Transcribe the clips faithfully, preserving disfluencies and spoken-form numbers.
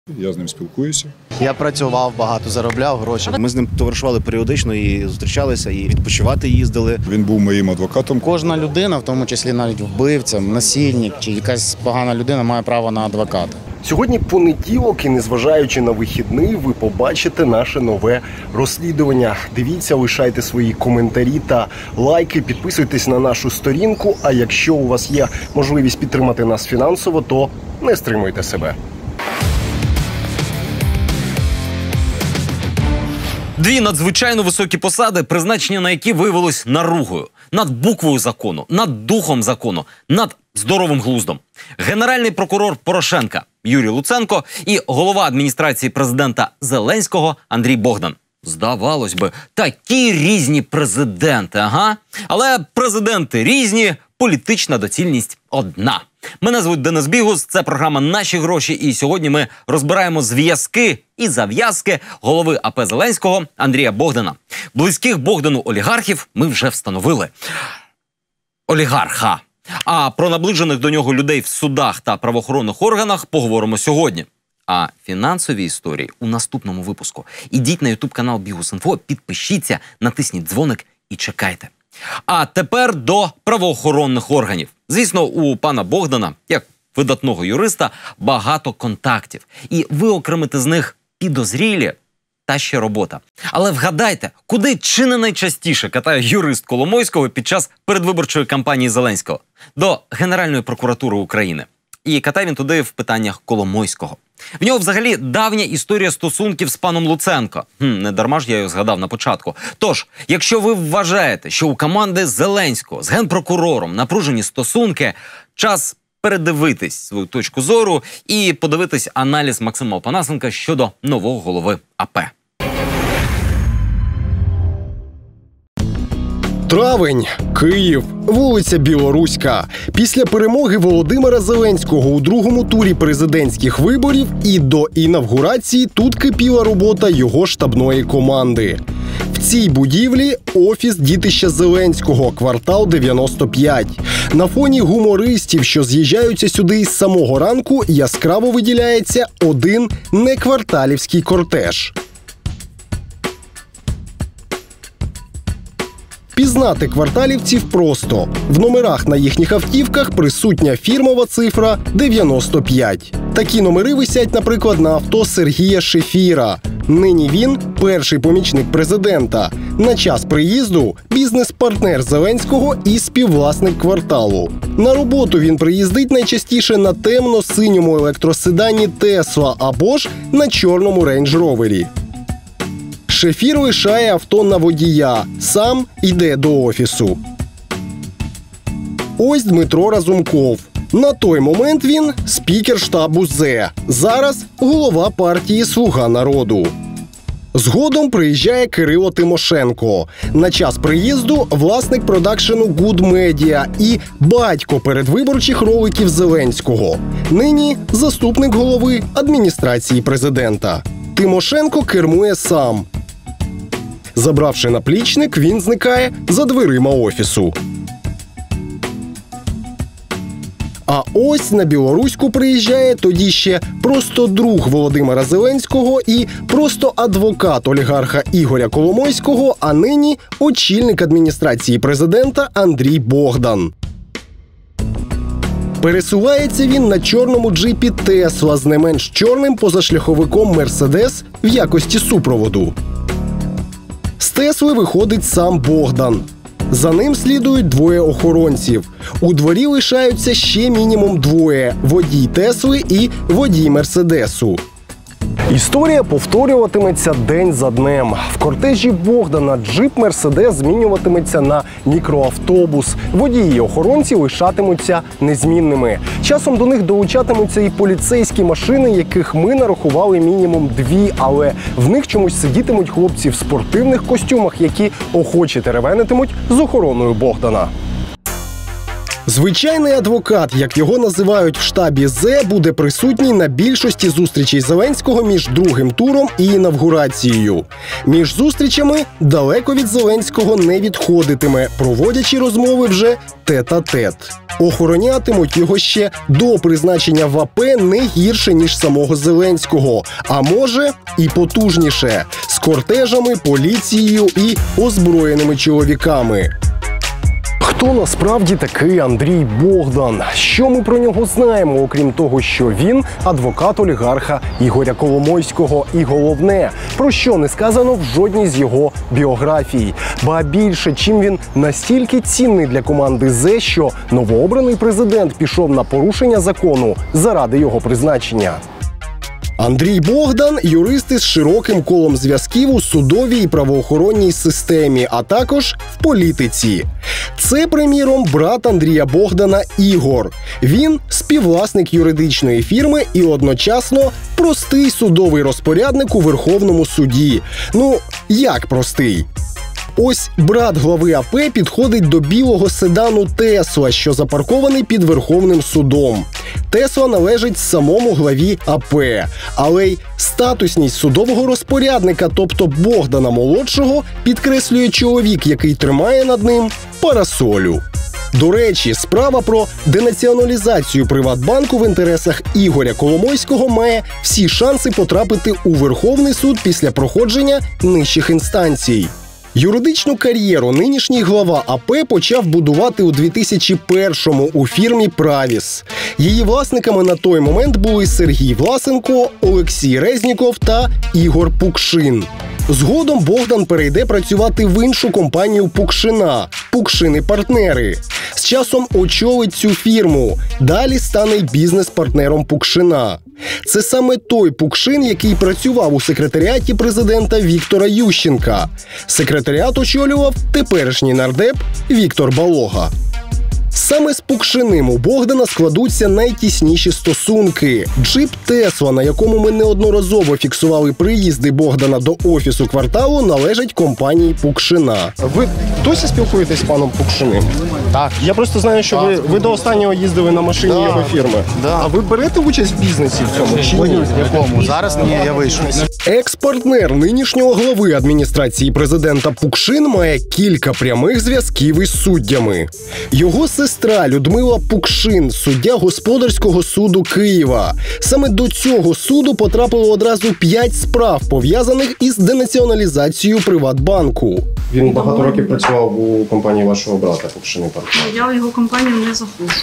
Я з ним спілкуюся. Я працював, багато заробляв гроші. Ми з ним товаришували періодично і зустрічалися, і відпочивати їздили. Він був моїм адвокатом. Кожна людина, в тому числі навіть вбивця, насильник чи якась погана людина, має право на адвоката. Сьогодні понеділок і, незважаючи на вихідний, ви побачите наше нове розслідування. Дивіться, лишайте свої коментарі та лайки, підписуйтесь на нашу сторінку, а якщо у вас є можливість підтримати нас фінансово, то не стримуйте себе. Дві надзвичайно високі посади, призначення на які виявилось наругою. Над буквою закону, над духом закону, над здоровим глуздом. Генеральний прокурор Порошенка Юрій Луценко і голова адміністрації президента Зеленського Андрій Богдан. Здавалось би, такі різні президенти, ага. Але президенти різні, політична доцільність одна. Мене звуть Денис Бігус, це програма «Наші гроші», і сьогодні ми розбираємо зв'язки і зав'язки голови АП Зеленського Андрія Богдана. Близьких Богдану олігархів ми вже встановили. Олігарха. А про наближених до нього людей в судах та правоохоронних органах поговоримо сьогодні. А фінансові історії у наступному випуску. Ідіть на ютуб-канал Бігус.Інфо, підпишіться, натисніть дзвоник і чекайте. А тепер до правоохоронних органів. Звісно, у пана Богдана, як видатного юриста, багато контактів. І виокремити з них підозрілі – та ще робота. Але вгадайте, куди чи не найчастіше катає юрист Коломойського під час передвиборчої кампанії Зеленського? До Генеральної прокуратури України. І катає він туди в питаннях Коломойського. В нього взагалі давня історія стосунків з паном Луценко. Хм, не дарма ж я його згадав на початку. Тож, якщо ви вважаєте, що у команди Зеленського з генпрокурором напружені стосунки, час передивитись свою точку зору і подивитись аналіз Максима Опанасенка щодо нового голови АП. Травень, Київ, вулиця Білоруська. Після перемоги Володимира Зеленського у другому турі президентських виборів і до інавгурації тут кипіла робота його штабної команди. В цій будівлі офіс дітища Зеленського, квартал дев'яносто п'ять. На фоні гумористів, що з'їжджаються сюди із самого ранку, яскраво виділяється один некварталівський кортеж. Пізнати кварталівців просто. В номерах на їхніх автівках присутня фірмова цифра дев'яносто п'ять. Такі номери висять, наприклад, на авто Сергія Шефіра. Нині він – перший помічник президента. На час приїзду – бізнес-партнер Зеленського і співвласник кварталу. На роботу він приїздить найчастіше на темно-синьому електроседані Тесла або ж на чорному рейндж-ровері. Шефір лишає авто на водія, сам йде до офісу. Ось Дмитро Разумков. На той момент він – спікер штабу зе. Зараз – голова партії «Слуга народу». Згодом приїжджає Кирило Тимошенко. На час приїзду – власник продакшену Good Media і батько передвиборчих роликів Зеленського. Нині – заступник голови адміністрації президента. Тимошенко кермує сам. Забравши наплічник, він зникає за дверима офісу. А ось на Білоруську приїжджає тоді ще просто друг Володимира Зеленського і просто адвокат олігарха Ігоря Коломойського, а нині очільник адміністрації президента Андрій Богдан. Пересувається він на чорному джипі Тесла з не менш чорним позашляховиком Мерседес в якості супроводу. З Тесли виходить сам Богдан. За ним слідують двоє охоронців. У дворі лишаються ще мінімум двоє – водій Тесли і водій Мерседесу. Історія повторюватиметься день за днем. В кортежі Богдана джип Мерседес змінюватиметься на мікроавтобус. Водії і охоронці лишатимуться незмінними. Часом до них долучатимуться і поліцейські машини, яких ми нарахували мінімум дві, але в них чомусь сидітимуть хлопці в спортивних костюмах, які охоче теревенитимуть з охороною Богдана. Звичайний адвокат, як його називають в штабі Зе, буде присутній на більшості зустрічей Зеленського між другим туром і інавгурацією. Між зустрічами далеко від Зеленського не відходитиме, проводячи розмови вже тет-а-тет. Охоронятимуть його ще до призначення в АП не гірше, ніж самого Зеленського, а може і потужніше – з кортежами, поліцією і озброєними чоловіками. Хто насправді такий Андрій Богдан? Що ми про нього знаємо, окрім того, що він адвокат олігарха Ігоря Коломойського? І головне, про що не сказано в жодній з його біографій. Ба більше, чим він настільки цінний для команди Зе, що новообраний президент пішов на порушення закону заради його призначення. Андрій Богдан – юрист із широким колом зв'язків у судовій і правоохоронній системі, а також в політиці. Це, приміром, брат Андрія Богдана Ігор. Він – співвласник юридичної фірми і одночасно простий судовий розпорядник у Верховному суді. Ну, як простий? Ось брат глави АП підходить до білого седану Тесла, що запаркований під Верховним судом. Тесла належить самому главі АП, але й статусність судового розпорядника, тобто Богдана-молодшого, підкреслює чоловік, який тримає над ним парасолю. До речі, справа про денаціоналізацію Приватбанку в інтересах Ігоря Коломойського має всі шанси потрапити у Верховний суд після проходження нижчих інстанцій. Юридичну кар'єру нинішній глава АП почав будувати у дві тисячі першому у фірмі «Правіс». Її власниками на той момент були Сергій Власенко, Олексій Резніков та Ігор Пукшин. Згодом Богдан перейде працювати в іншу компанію Пукшина – «Пукшини-партнери». З часом очолить цю фірму, далі стане й бізнес-партнером Пукшина. Це саме той Пукшин, який працював у секретаріаті президента Віктора Ющенка. Секретаріат очолював теперішній нардеп Віктор Балога. Саме з Пукшиним у Богдана складуться найтісніші стосунки. Джип Тесла, на якому ми неодноразово фіксували приїзди Богдана до офісу кварталу, належить компанії Пукшина. Ви досі спілкуєтесь з паном Пукшиним? Так. Я просто знаю, що ви, ви до останнього їздили на машині Да. його фірми. Да. А ви берете участь в бізнесі в цьому чи ні? В якому? Зараз ні, я вийшов. Екс-партнер нинішнього глави адміністрації президента Пукшин має кілька прямих зв'язків із суддями. Його сестра Людмила Пукшин – суддя Господарського суду Києва. Саме до цього суду потрапило одразу п'ять справ, пов'язаних із денаціоналізацією Приватбанку. Він багато років працював у компанії вашого брата Пукшини партнер. Я в його компанію не заходжу.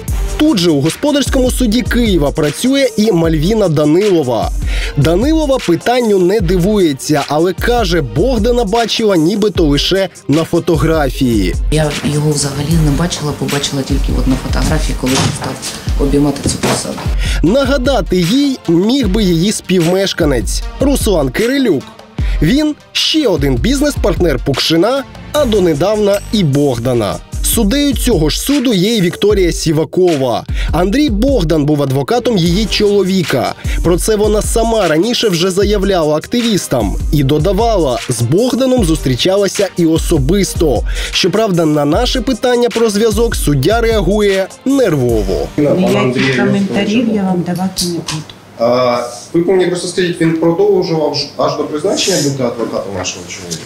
Тут же у Господарському суді Києва працює і Мальвіна Данилова. Данилова питанню не дивується, але каже, Богдана бачила нібито лише на фотографії. Я його взагалі не бачила, побачила тільки от на фотографії, коли він став обіймати цю посаду. Нагадати їй міг би її співмешканець Руслан Кирилюк. Він ще один бізнес-партнер Пукшина, а донедавна і Богдана. Суддею цього ж суду є і Вікторія Сівакова. Андрій Богдан був адвокатом її чоловіка. Про це вона сама раніше вже заявляла активістам. І додавала, з Богданом зустрічалася і особисто. Щоправда, на наше питання про зв'язок суддя реагує нервово. Ніяких коментарів я вам давати не буду. А, ви мені просто скажіть, він продовжував аж до призначення бути адвокатом вашого чоловіка?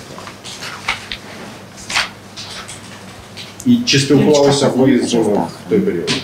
І чи спілкувалися ви з ним в той період?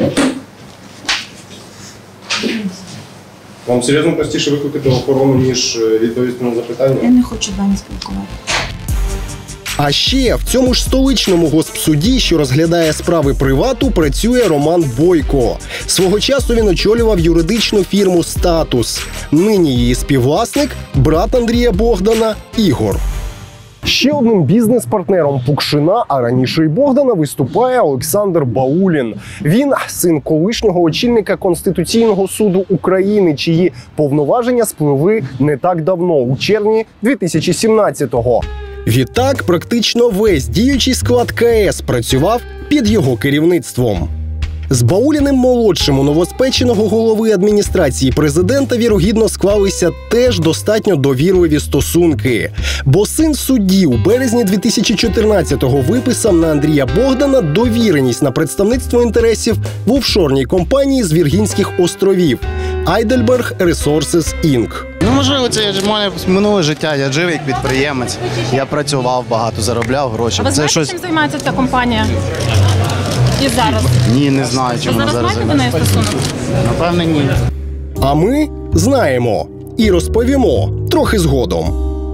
Вам серйозно простіше викликати охорону, ніж відповісти на запитання? Я не хочу з вами спілкуватися. А ще в цьому ж столичному госпсуді, що розглядає справи привату, працює Роман Бойко. Свого часу він очолював юридичну фірму «Статус». Нині її співвласник – брат Андрія Богдана Ігор. Ще одним бізнес-партнером Пукшина, а раніше й Богдана, виступає Олександр Баулін. Він – син колишнього очільника Конституційного суду України, чиї повноваження спливли не так давно, у червні дві тисячі сімнадцятого. Відтак, практично весь діючий склад ка ес працював під його керівництвом. З Бауліним-молодшим у новоспеченого голови адміністрації президента вірогідно склалися теж достатньо довірливі стосунки. Бо син судді у березні дві тисячі чотирнадцятого виписав на Андрія Богдана довіреність на представництво інтересів в офшорній компанії з Віргінських островів Heidelberg Resources інк. Ну, можливо, це ж моє минуле життя. Я жив як підприємець, я працював багато, заробляв гроші. А ви Це знаєте, щось... чим займається ця компанія? І зараз? Ні, не знаю, чим Ви вона зараз зараз маєте до неї займається. стосунок? Напевне, ні. А ми знаємо і розповімо трохи згодом.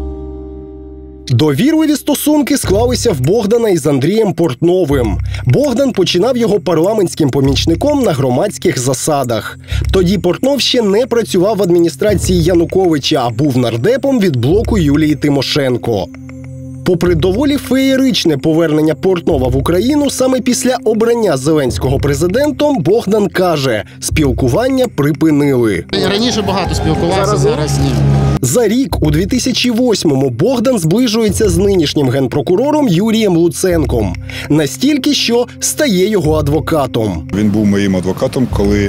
Довірливі стосунки склалися в Богдана із Андрієм Портновим. Богдан починав його парламентським помічником на громадських засадах. Тоді Портнов ще не працював в адміністрації Януковича, а був нардепом від блоку Юлії Тимошенко. Попри доволі феєричне повернення Портнова в Україну, саме після обрання Зеленського президентом, Богдан каже, спілкування припинили. Раніше багато спілкувався, зараз ні. За рік, у дві тисячі восьмому, Богдан зближується з нинішнім генпрокурором Юрієм Луценком. Настільки, що стає його адвокатом. Він був моїм адвокатом, коли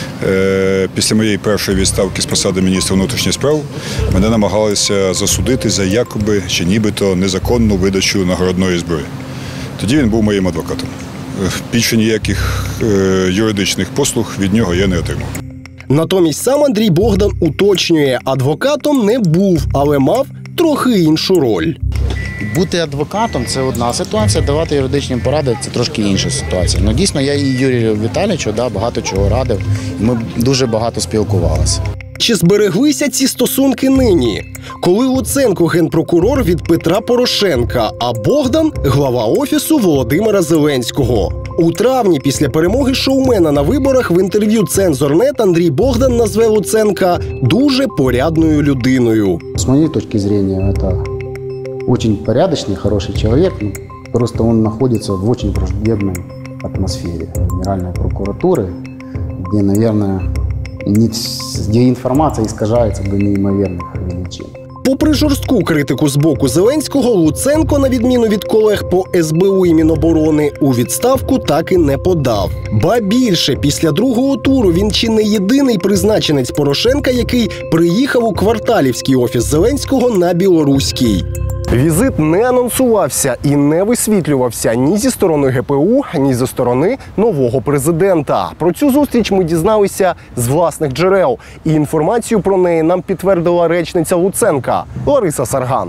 е, після моєї першої відставки з посади міністра внутрішніх справ мене намагалися засудити за якоби чи нібито незаконну видачу нагородної зброї. Тоді він був моїм адвокатом. Більше ніяких е, юридичних послуг від нього я не отримав. Натомість сам Андрій Богдан уточнює, адвокатом не був, але мав трохи іншу роль. Бути адвокатом – це одна ситуація, давати юридичні поради – це трошки інша ситуація. Ну, дійсно, я і Юрію Віталійовичу да, багато чого радив, і ми дуже багато спілкувалися. Чи збереглися ці стосунки нині? Коли Луценко – генпрокурор від Петра Порошенка, а Богдан – глава Офісу Володимира Зеленського. У травні після перемоги шоумена на виборах в інтерв'ю «Цензор.нет» Андрій Богдан назве Луценка дуже порядною людиною. С моей точки зрения, это очень порядочный, хороший человек. Просто он находится в очень враждебной атмосфере Генеральной прокуратуры, где, наверное, не, где информация искажается до неимоверных величин. Попри жорстку критику з боку Зеленського, Луценко, на відміну від колег по ес бе у і Міноборони, у відставку так і не подав. Ба більше, після другого туру він чи не єдиний призначенець Порошенка, який приїхав у кварталівський офіс Зеленського на Білоруській. Візит не анонсувався і не висвітлювався ні зі сторони ге пе у, ні зі сторони нового президента. Про цю зустріч ми дізналися з власних джерел. І інформацію про неї нам підтвердила речниця Луценка Лариса Сарган.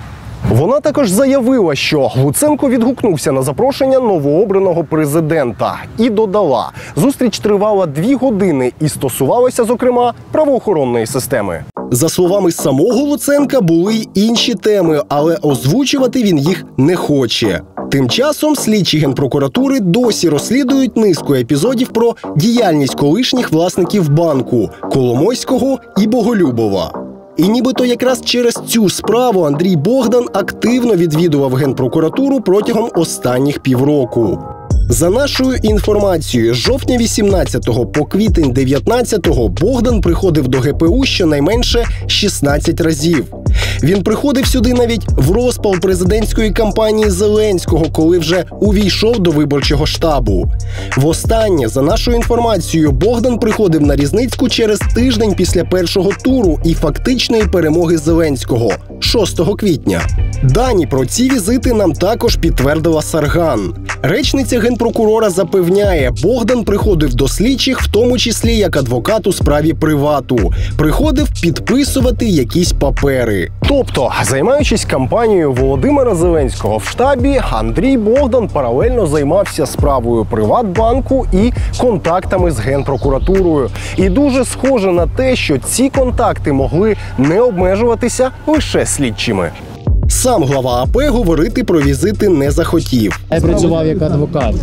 Вона також заявила, що Луценко відгукнувся на запрошення новообраного президента і додала, зустріч тривала дві години і стосувалася, зокрема, правоохоронної системи. За словами самого Луценка, були й інші теми, але озвучувати він їх не хоче. Тим часом слідчі Генпрокуратури досі розслідують низку епізодів про діяльність колишніх власників банку – Коломойського і Боголюбова. І нібито якраз через цю справу Андрій Богдан активно відвідував Генпрокуратуру протягом останніх півроку. За нашою інформацією, з жовтня вісімнадцятого по квітень дев'ятнадцятого Богдан приходив до ге пе у щонайменше шістнадцять разів. Він приходив сюди навіть в розпал президентської кампанії Зеленського, коли вже увійшов до виборчого штабу. Востаннє, за нашою інформацією, Богдан приходив на Різницьку через тиждень після першого туру і фактичної перемоги Зеленського – шостого квітня. Дані про ці візити нам також підтвердила Сарган. Речниця Генпрокурора запевняє, Богдан приходив до слідчих, в тому числі як адвокат у справі привату. Приходив підписувати якісь папери. Тобто, займаючись кампанією Володимира Зеленського в штабі, Андрій Богдан паралельно займався справою Приватбанку і контактами з Генпрокуратурою. І дуже схоже на те, що ці контакти могли не обмежуватися лише слідчими. Сам глава а пе говорити про візити не захотів. Я працював як адвокат.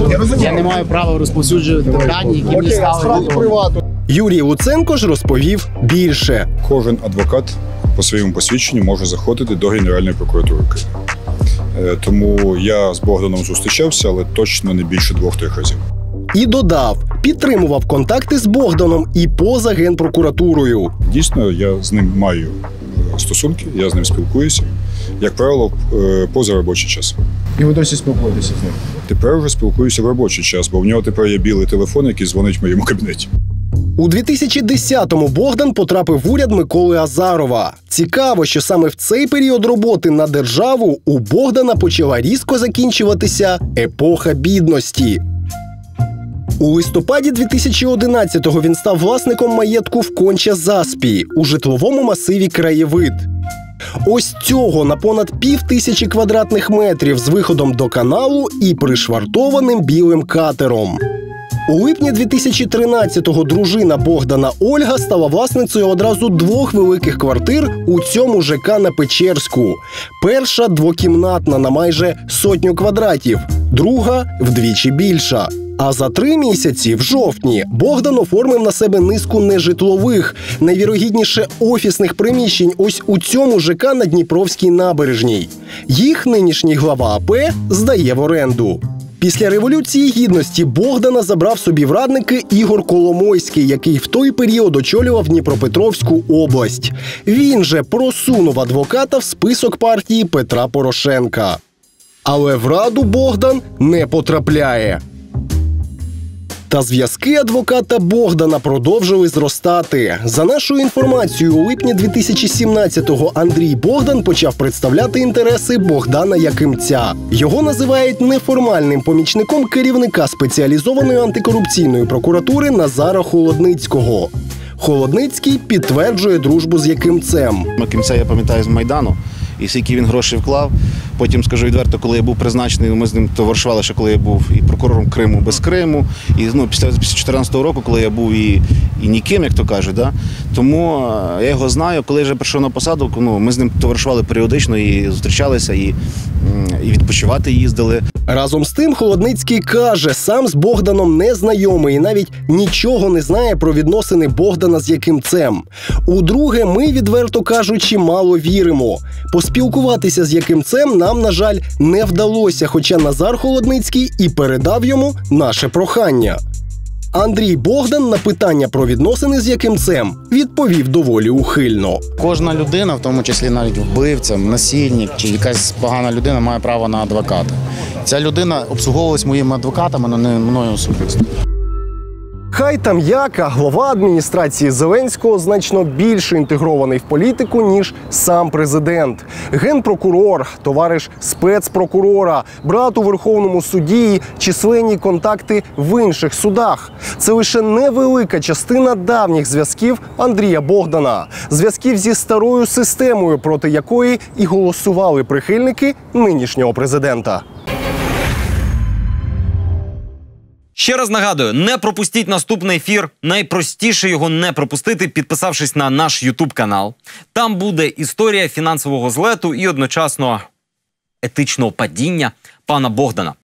Я не маю права розповсюджувати дані, які мені стали відомі. Юрій Луценко ж розповів більше. Кожен адвокат по своєму посвідченню може заходити до Генеральної прокуратури України. Тому я з Богданом зустрічався, але точно не більше двох-трьох разів. І додав, підтримував контакти з Богданом і поза Генпрокуратурою. Дійсно, я з ним маю стосунки, я з ним спілкуюся, як правило, е, поза робочий час. І ви досі спілкуєтеся з ним? Тепер вже спілкуюся в робочий час, бо в нього тепер є білий телефон, який дзвонить в моєму кабінеті. У дві тисячі десятому Богдан потрапив в уряд Миколи Азарова. Цікаво, що саме в цей період роботи на державу у Богдана почала різко закінчуватися епоха бідності. У листопаді дві тисячі одинадцятого він став власником маєтку в Конча-Заспі у житловому масиві «Краєвид». Ось цього на понад пів тисячі квадратних метрів з виходом до каналу і пришвартованим білим катером. У липні дві тисячі тринадцятого дружина Богдана Ольга стала власницею одразу двох великих квартир у цьому ЖК на Печерську. Перша – двокімнатна на майже сотню квадратів, друга – вдвічі більша. А за три місяці, в жовтні, Богдан оформив на себе низку нежитлових, найвірогідніше офісних приміщень ось у цьому ЖК на Дніпровській набережній. Їх нинішній глава АП здає в оренду. Після Революції Гідності Богдана забрав собі в радники Ігор Коломойський, який в той період очолював Дніпропетровську область. Він же просунув адвоката в список партії Петра Порошенка. Але в раду Богдан не потрапляє. Та зв'язки адвоката Богдана продовжили зростати. За нашою інформацією, у липні дві тисячі сімнадцятого Андрій Богдан почав представляти інтереси Богдана Якимця. Його називають неформальним помічником керівника спеціалізованої антикорупційної прокуратури Назара Холодницького. Холодницький підтверджує дружбу з Якимцем. Якимця я пам'ятаю з Майдану, і скільки він грошей вклав. Потім, скажу відверто, коли я був призначений, ми з ним товаришували, ще коли я був і прокурором Криму без Криму, і ну, після дві тисячі чотирнадцятого року, коли я був і, і ніким, як то кажуть. Да? Тому я його знаю, коли я вже прийшов на посаду, ну, ми з ним товаришували періодично і зустрічалися, і, і відпочивати їздили. Разом з тим Холодницький каже, сам з Богданом не знайомий і навіть нічого не знає про відносини Богдана з Якимцем. У-друге, ми, відверто кажучи, мало віримо. Поспілкуватися з Якимцем нам, на жаль, не вдалося, хоча Назар Холодницький і передав йому наше прохання. Андрій Богдан на питання про відносини з Якимцем відповів доволі ухильно. Кожна людина, в тому числі навіть вбивця, насильник чи якась погана людина, має право на адвоката. Ця людина обслуговувалась моїми адвокатами, але не мною особисто. Хай там як, а глава адміністрації Зеленського значно більше інтегрований в політику, ніж сам президент. Генпрокурор, товариш спецпрокурора, брат у Верховному суді, численні контакти в інших судах. Це лише невелика частина давніх зв'язків Андрія Богдана. Зв'язків зі старою системою, проти якої і голосували прихильники нинішнього президента. Ще раз нагадую, не пропустіть наступний ефір. Найпростіше його не пропустити, підписавшись на наш ютуб-канал. Там буде історія фінансового злету і одночасно етичного падіння пана Богдана.